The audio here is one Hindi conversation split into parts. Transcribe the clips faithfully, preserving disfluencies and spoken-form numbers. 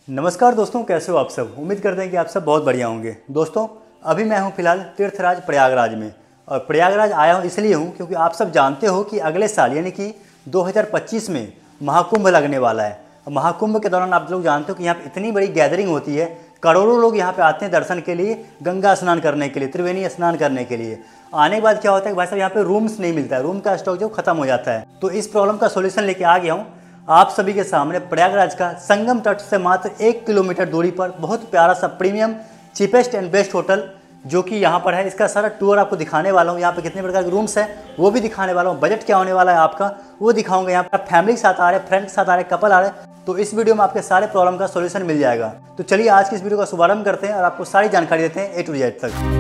नमस्कार दोस्तों, कैसे हो आप सब। उम्मीद करते हैं कि आप सब बहुत बढ़िया होंगे। दोस्तों अभी मैं हूं फिलहाल तीर्थराज प्रयागराज में, और प्रयागराज आया हूं इसलिए हूं क्योंकि आप सब जानते हो कि अगले साल यानी कि दो हज़ार पच्चीस में महाकुंभ लगने वाला है। महाकुंभ के दौरान आप लोग जानते हो कि यहाँ पर इतनी बड़ी गैदरिंग होती है, करोड़ों लोग यहाँ पे आते हैं दर्शन के लिए, गंगा स्नान करने के लिए, त्रिवेणी स्नान करने के लिए। आने के बाद क्या होता है कि भाई साहब यहाँ पे रूम्स नहीं मिलता है, रूम का स्टॉक जो खत्म हो जाता है। तो इस प्रॉब्लम का सोल्यूशन लेके आ गया हूँ आप सभी के सामने। प्रयागराज का संगम तट से मात्र एक किलोमीटर दूरी पर बहुत प्यारा सा premium cheapest and best hotel जो कि यहाँ पर है, इसका सारा टूर आपको दिखाने वाला हूँ। यहाँ पे कितने प्रकार के रूम्स हैं वो भी दिखाने वाला हूँ, बजट क्या होने वाला है आपका वो दिखाऊंगा। यहाँ पर फैमिली के साथ आ रहे हैं, फ्रेंड के साथ आ रहे हैं, कपल आ रहे हैं, तो इस वीडियो में आपके सारे प्रॉब्लम का सोल्यूशन मिल जाएगा। तो चलिए आज की इस वीडियो का शुभारंभ करते हैं और आपको सारी जानकारी देते हैं ए टू जेड तक।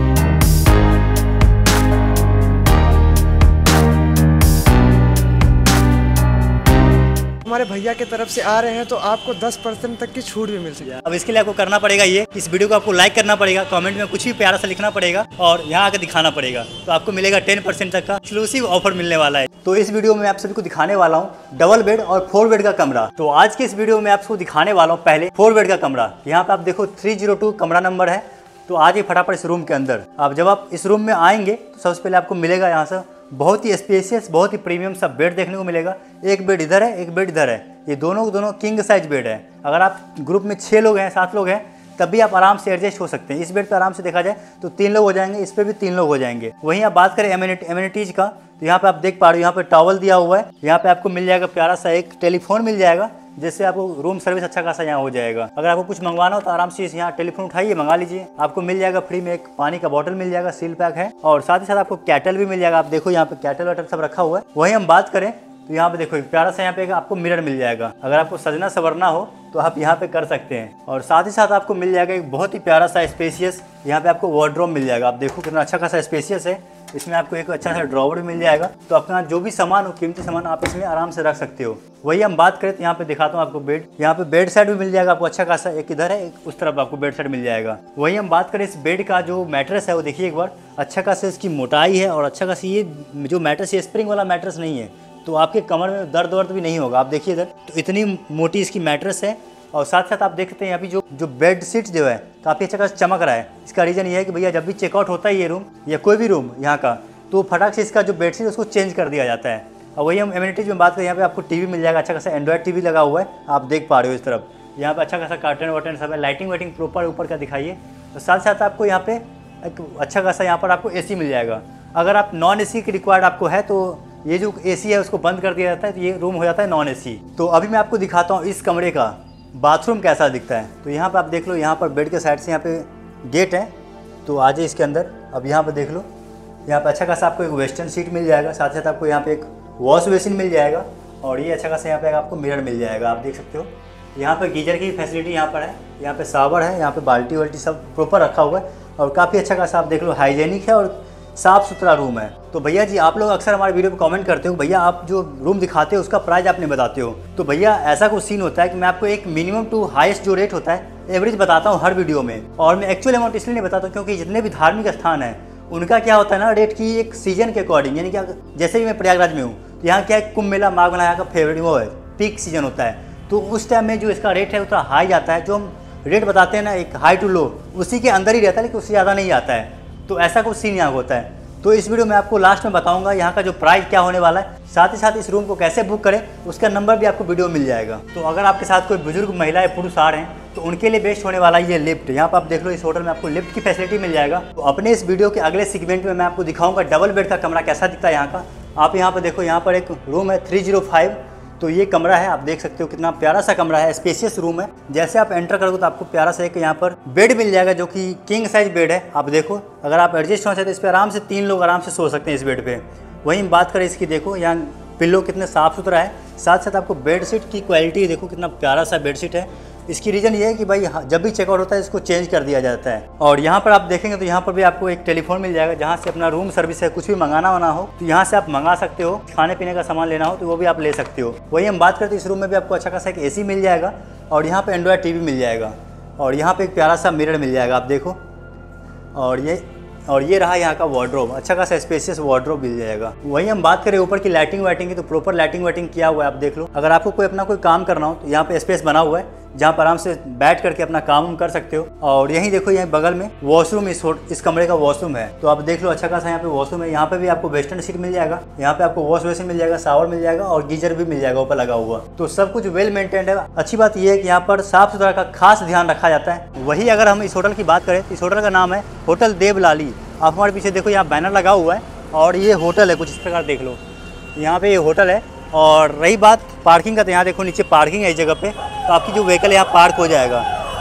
हमारे भैया की तरफ से आ रहे हैं तो आपको दस परसेंट तक की छूट भी मिल सकती है। अब इसके लिए आपको करना पड़ेगा ये, इस वीडियो को आपको लाइक करना पड़ेगा, कमेंट में कुछ भी प्यारा सा लिखना पड़ेगा और यहाँ आकर दिखाना पड़ेगा, तो आपको मिलेगा टेन परसेंट तक का एक्सक्लूसिव ऑफर मिलने वाला है। तो इस वीडियो में आप सभी को दिखाने वाला हूँ डबल बेड और फोर बेड का कमरा। तो आज के इस वीडियो में आपको दिखाने वाला हूँ पहले फोर बेड का कमरा। यहाँ पे आप देखो थ्री जीरो टू कमरा नंबर है। तो आज ही फटाफट इस रूम के अंदर आप जब आप इस रूम में आएंगे तो सबसे पहले आपको मिलेगा यहाँ से बहुत ही स्पेशियस, बहुत ही प्रीमियम सा बेड देखने को मिलेगा। एक बेड इधर है, एक बेड इधर है, ये दोनों दोनों किंग साइज बेड है। अगर आप ग्रुप में छः लोग हैं, सात लोग हैं, तब भी आप आराम से एडजस्ट हो सकते हैं। इस बेड पर आराम से देखा जाए तो तीन लोग हो जाएंगे, इस पर भी तीन लोग हो जाएंगे। वहीं आप बात करें एमिनिटीज़ का, तो यहाँ पे आप देख पा रहे हो यहाँ पे टॉवल दिया हुआ है। यहाँ पे आपको मिल जाएगा प्यारा सा एक टेलीफोन मिल जाएगा, जिससे आपको रूम सर्विस अच्छा खासा यहाँ हो जाएगा। अगर आपको कुछ मंगवाना हो तो आराम से यहाँ टेलीफोन उठाइए, मंगा लीजिए। आपको मिल जाएगा फ्री में एक पानी का बोतल मिल जाएगा, सील पैक है, और साथ ही साथ आपको कैटल भी मिल जाएगा। आप देखो यहाँ पे कैटल वाटल सब रखा हुआ है। वहीं हम बात करें तो यहाँ पे देखो एक प्यारा सा यहाँ पे आपको मिरर मिल जाएगा। अगर आपको सजना संवरना हो तो आप यहाँ पे कर सकते हैं। और साथ ही साथ आपको मिल जाएगा एक बहुत ही प्यारा सा स्पेशियस, यहाँ पे आपको वार्डरोब मिल जाएगा। आप देखो कितना अच्छा खासा स्पेशियस है। इसमें आपको एक अच्छा सा ड्रॉवर भी मिल जाएगा, तो अपना जो भी सामान हो, कीमती सामान आप इसमें आराम से रख सकते हो। वही हम बात करें तो यहाँ पे दिखाता हूँ आपको बेड। यहाँ पे बेड सेट भी मिल जाएगा आपको अच्छा खासा, एक इधर है एक उस तरफ आपको बेड सेट मिल जाएगा। वही हम बात करें इस बेड का जो मैट्रेस है वो देखिए एक बार, अच्छा खासा इसकी मोटाई है और अच्छा खासी ये जो मैट्रेस है स्प्रिंग वाला मैट्रेस नहीं है, तो आपके कमर में दर्द वर्द भी नहीं होगा। आप देखिए इधर, तो इतनी मोटी इसकी मैट्रेस है। और साथ साथ आप देखते हैं यहाँ पे जो जो बेड शीट जो है काफ़ी अच्छा खासा चमक रहा है। इसका रीज़न ये है कि भैया जब भी चेकआउट होता है ये रूम या कोई भी रूम यहाँ का, तो फटाक से इसका जो बेड शीट उसको चेंज कर दिया जाता है। और वही हम एमिनिटीज़ में बात करें, यहाँ पे आपको टीवी मिल जाएगा, अच्छा खासा एंड्रॉइड टीवी लगा हुआ है, आप देख पा रहे हो इस तरफ। यहाँ पे अच्छा खासा कार्टन वार्टन सब है, लाइटिंग वाइटिंग प्रॉपर ऊपर का दिखाइए। और साथ साथ आपको यहाँ पे एक अच्छा खासा यहाँ पर आपको ए सी मिल जाएगा। अगर आप नॉन ए सी की रिक्वायर्ड आपको है तो ये जो एसी है उसको बंद कर दिया जाता है, तो ये रूम हो जाता है नॉन एसी। तो अभी मैं आपको दिखाता हूँ इस कमरे का बाथरूम कैसा दिखता है। तो यहाँ पे आप देख लो, यहाँ पर बेड के साइड से यहाँ पे गेट है, तो आ जाए इसके अंदर। अब यहाँ पे देख लो, यहाँ पे अच्छा खासा आपको एक वेस्टर्न सीट मिल जाएगा, साथ साथ आपको यहाँ पे एक वॉश बेसिन मिल जाएगा, और ये अच्छा खासा यहाँ पे आपको मिरर मिल जाएगा। आप देख सकते हो यहाँ पर गीजर की फैसिलिटी यहाँ पर है, यहाँ पे शावर है, यहाँ पे बाल्टी वाल्टी सब प्रॉपर रखा हुआ है, और काफ़ी अच्छा खासा आप देख लो हाइजेनिक है और साफ़ सुथरा रूम है। तो भैया जी आप लोग अक्सर हमारे वीडियो पे कमेंट करते हो, भैया आप जो रूम दिखाते हो उसका प्राइस आप नहीं बताते हो। तो भैया ऐसा कुछ सीन होता है कि मैं आपको एक मिनिमम टू हाईएस्ट जो रेट होता है एवरेज बताता हूँ हर वीडियो में, और मैं एक्चुअल अमाउंट इसलिए नहीं बताता हूँ क्योंकि जितने भी धार्मिक स्थान है उनका क्या होता है ना रेट की एक सीजन के अकॉर्डिंग, यानी कि जैसे भी मैं प्रयागराज में हूँ तो यहाँ क्या है, कुंभ मेला माघ मेला यहाँ का फेवरेट वो है, पीक सीजन होता है, तो उस टाइम में जो इसका रेट है उतना हाई जाता है। जो हम रेट बताते हैं ना एक हाई टू लो, उसी के अंदर ही रहता है, लेकिन उससे ज़्यादा नहीं आता है। तो ऐसा कुछ सीन यहाँ होता है। तो इस वीडियो में आपको लास्ट में बताऊंगा यहाँ का जो प्राइस क्या होने वाला है, साथ ही साथ इस रूम को कैसे बुक करें उसका नंबर भी आपको वीडियो में मिल जाएगा। तो अगर आपके साथ कोई बुजुर्ग महिला या पुरुष आ रहे हैं तो उनके लिए बेस्ट होने वाला है ये लिफ्ट। यहाँ पर आप देख लो इस होटल में आपको लिफ्ट की फैसिलिटी मिल जाएगा। तो अपने इस वीडियो के अगले सेगमेंट में मैं आपको दिखाऊंगा डबल बेड का कमरा कैसा दिखता है यहाँ का। आप यहाँ पर देखो, यहाँ पर एक रूम है थ्री जीरो फाइव, तो ये कमरा है, आप देख सकते हो कितना प्यारा सा कमरा है, स्पेशियस रूम है। जैसे आप एंटर करोगे तो आपको प्यारा सा एक यहाँ पर बेड मिल जाएगा जो कि किंग साइज बेड है। आप देखो अगर आप एडजस्ट होना चाहते हैं इस पर आराम से तीन लोग आराम से सो सकते हैं इस बेड पे। वहीं बात करें इसकी, देखो यहाँ पिल्लो कितने साफ़ सुथरा है, साथ साथ आपको बेड शीट की क्वालिटी देखो कितना प्यारा सा बेड शीट है। इसकी रीज़न ये है कि भाई जब भी चेकआउट होता है इसको चेंज कर दिया जाता है। और यहाँ पर आप देखेंगे तो यहाँ पर भी आपको एक टेलीफोन मिल जाएगा, जहाँ से अपना रूम सर्विस है, कुछ भी मंगाना होना हो तो यहाँ से आप मंगा सकते हो। खाने पीने का सामान लेना हो तो वो भी आप ले सकते हो। वही हम बात करते हैं इस रूम में भी आपको अच्छा खासा एक एसी मिल जाएगा, और यहाँ पर एंड्रॉयड टी वी मिल जाएगा, और यहाँ पर एक प्यारा सा मिरर मिल जाएगा, आप देखो। और ये और ये रहा यहाँ का वार्डरोब, अच्छा खासा स्पेशियस वार्डरोब मिल जाएगा। वहीं हम बात करें ऊपर की लाइटिंग वाइटिंग की, तो प्रॉपर लाइटिंग वाइटिंग किया हुआ है, आप देख लो। अगर आपको कोई अपना कोई काम करना हो तो यहाँ पे स्पेस बना हुआ है, जहाँ पर आराम से बैठ करके अपना काम कर सकते हो। और यहीं देखो यहीं बगल में वॉशरूम, इस इस कमरे का वॉशरूम है, तो आप देख लो अच्छा खासा यहाँ पे वॉशरूम है। यहाँ पे भी आपको वेस्टर्न सीट मिल जाएगा, यहाँ पे आपको वॉश बेसिन मिल जाएगा, शावर मिल जाएगा और गीजर भी मिल जाएगा ऊपर लगा हुआ। तो सब कुछ वेल मेंटेन्ड है। अच्छी बात यह है कि यहाँ पर साफ सुथरा का खास ध्यान रखा जाता है। वही अगर हम इस होटल की बात करें तो इस होटल का नाम है होटल देवलाली। आप हमारे पीछे देखो यहाँ बैनर लगा हुआ है और ये होटल है, कुछ इस प्रकार देख लो, यहाँ पे ये होटल है। और रही बात पार्किंग का, तो यहाँ देखो नीचे पार्किंग है इस जगह पे, तो आपकी जो व्हीकल है यहाँ पार्क हो जाएगा।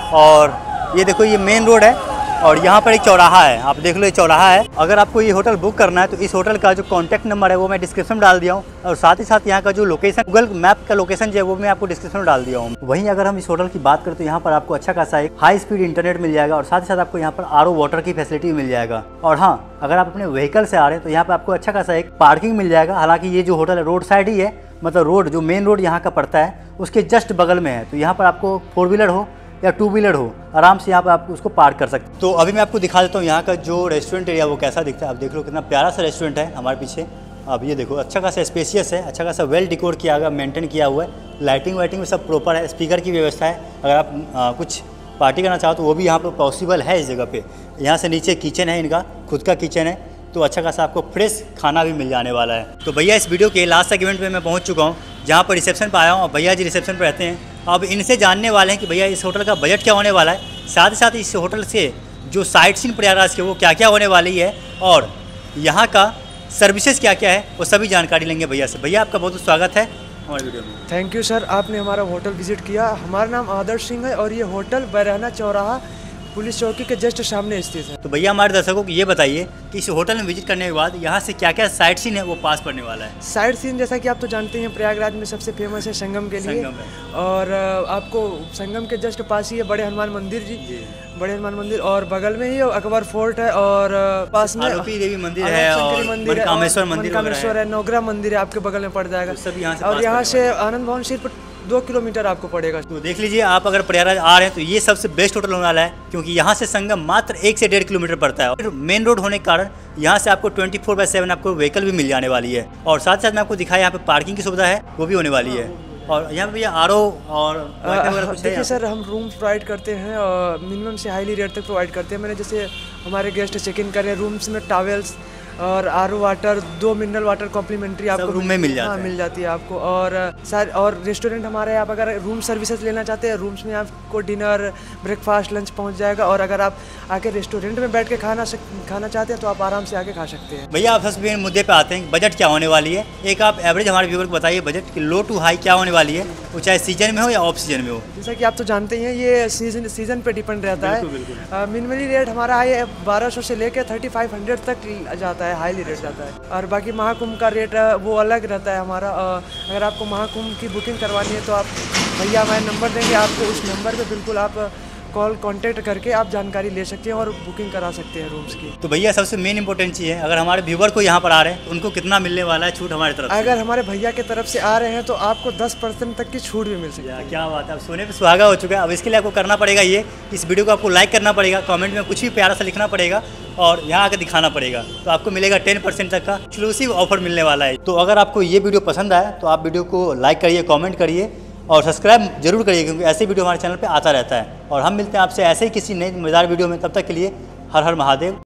और ये देखो ये मेन रोड है और यहाँ पर एक चौराहा है, आप देख लो ये चौराहा है। अगर आपको ये होटल बुक करना है तो इस होटल का जो कॉन्टैक्ट नंबर है वो मैं डिस्क्रिप्शन में डाल दिया हूँ, और साथ ही साथ यहाँ का जो लोकेशन, गूगल मैप का लोकेशन जो है वो मैं आपको डिस्क्रिप्शन में डाल दिया हूँ। वहीं अगर हम इस होटल की बात करें तो यहाँ पर आपको अच्छा खासा एक हाई स्पीड इंटरनेट मिल जाएगा और साथ ही साथ आपको यहाँ पर आर ओ वाटर की फैसिलिटी मिल जाएगा। और हाँ, अगर आप अपने व्हीकल से आ रहे हैं तो यहाँ पर आपको अच्छा खासा एक पार्किंग मिल जाएगा। हालांकि ये जो होटल है रोड साइड ही है, मतलब रोड जो मेन रोड यहाँ का पड़ता है उसके जस्ट बगल में है, तो यहाँ पर आपको फोर व्हीलर हो या टू व्हीलर हो आराम से यहाँ पर आप उसको पार्क कर सकते हैं। तो अभी मैं आपको दिखा देता हूँ यहाँ का जो रेस्टोरेंट एरिया वो कैसा दिखता है। आप देख लो कितना प्यारा सा रेस्टोरेंट है हमारे पीछे। अब ये देखो अच्छा खासा स्पेशियस है, अच्छा खासा वेल डिकोर किया हुआ, मेंटेन किया हुआ है, लाइटिंग वाइटिंग में सब प्रॉपर है, स्पीकर की व्यवस्था है। अगर आप आ, कुछ पार्टी करना चाहो तो वो भी यहाँ पर पॉसिबल है इस जगह पे। यहाँ से नीचे किचन है, इनका खुद का किचन है, तो अच्छा खासा आपको फ्रेश खाना भी मिल जाने वाला है। तो भैया इस वीडियो के लास्ट सेगमेंट में मैं पहुँच चुका हूँ, जहाँ पर रिसेप्शन पर आया हूँ और भैया जी रिसेप्शन पर रहते हैं। अब इनसे जानने वाले हैं कि भैया इस होटल का बजट क्या होने वाला है, साथ ही साथ इस होटल से जो साइट सीन प्रयागराज के वो क्या क्या होने वाली है और यहाँ का सर्विसेज क्या क्या है, वो सभी जानकारी लेंगे भैया से। भैया आपका बहुत बहुत स्वागत है हमारे वीडियो में। थैंक यू सर, आपने हमारा होटल विजिट किया। हमारा नाम आदर्श सिंह है और ये होटल बैरहना चौराहा पुलिस चौकी के जस्ट सामने स्थित है। तो भैया हमारे दर्शकों को ये बताइए कि इस होटल में विजिट करने के बाद यहाँ से क्या क्या साइट सीन है वो पास पड़ने वाला है। साइट सीन जैसा कि आप तो जानते हैं प्रयागराज में सबसे फेमस है संगम के लिए, संगम है। और आपको संगम के जस्ट पास ही है बड़े हनुमान मंदिर जी, जी। बड़े हनुमान मंदिर, और बगल में ही अकबर फोर्ट है, और पास में आरोपी देवी मंदिर है और मनकामेश्वर मंदिर मनकामेश्वर है, नवग्रह मंदिर है आपके बगल में पड़ जाएगा। सब यहाँ से और यहाँ से आनंद भवन सिर्फ दो किलोमीटर आपको पड़ेगा। तो देख लीजिए, आप अगर प्रयागराज आ रहे हैं तो ये सबसे बेस्ट होटल होने वाला है, क्योंकि यहाँ से संगम मात्र एक से डेढ़ किलोमीटर पड़ता है और मेन रोड होने के कारण यहाँ से आपको ट्वेंटी फोर बाई सेवन आपको व्हीकल भी मिल जाने वाली है। और साथ साथ मैं आपको दिखाया यहाँ पे पार्किंग की सुविधा है वो भी होने वाली है। और यहाँ पे भैया आर ओ और देखिए सर, हम रूम प्रोवाइड करते हैं और मिनिमम से हाईली रेट तक प्रोवाइड करते हैं। मैंने जैसे हमारे गेस्ट चेक इन करें, रूम्स में टॉवेल्स और आर ओ वाटर, दो मिनरल वाटर कॉम्प्लीमेंट्री आपको रूम में मिल जाता हाँ, है। मिल जाती है आपको। और सर और रेस्टोरेंट हमारे, आप अगर रूम सर्विसेज लेना चाहते हैं, रूम्स में आपको डिनर, ब्रेकफास्ट, लंच पहुंच जाएगा। और अगर आप आके रेस्टोरेंट में बैठ के खाना खाना चाहते हैं तो आप आराम से आके खा सकते हैं। भैया आप सबसे मुद्दे पे आते हैं, बजट क्या होने वाली है। एक आप एवरेज हमारे व्यूअर को बताइए बजट की लो टू हाई क्या होने वाली है, वो चाहे सीजन में हो या ऑफ सीजन में हो। जैसा कि आप तो जानते हैं ये सीजन सीजन पे डिपेंड रहता है। मिनिमली रेट हमारा हाई बारह सौ से लेकर थर्टी फाइव हंड्रेड तक जाता है, हाईली रेट जाता है। और बाकी महाकुंभ का रेट वो अलग रहता है हमारा। अगर आपको महाकुंभ की बुकिंग करवानी है तो आप भैया हमारे नंबर देंगे आपको, उस नंबर पे बिल्कुल आप कॉल कांटेक्ट करके आप जानकारी ले सकते हैं और बुकिंग करा सकते हैं रूम्स की। तो भैया सबसे मेन इंपॉर्टेंट चीज़ है, अगर हमारे व्यूवर को यहाँ पर आ रहे हैं तो उनको कितना मिलने वाला है छूट हमारी तरफ से? अगर हमारे भैया की तरफ से आ रहे हैं तो आपको दस परसेंट तक की छूट भी मिल सकती है। क्या बात है, अब सोने पे सुहागा हो चुका है। अब इसके लिए आपको करना पड़ेगा ये, इस वीडियो को आपको लाइक करना पड़ेगा, कमेंट में कुछ भी प्यारा सा लिखना पड़ेगा और यहाँ आकर दिखाना पड़ेगा, तो आपको मिलेगा टेन परसेंट तक का एक्सक्लूसिव ऑफर मिलने वाला है। तो अगर आपको ये वीडियो पसंद आया तो आप वीडियो को लाइक करिए, कमेंट करिए और सब्सक्राइब जरूर करिए, क्योंकि ऐसे वीडियो हमारे चैनल पे आता रहता है। और हम मिलते हैं आपसे ऐसे ही किसी नई मजेदार वीडियो में, तब तक के लिए हर हर महादेव।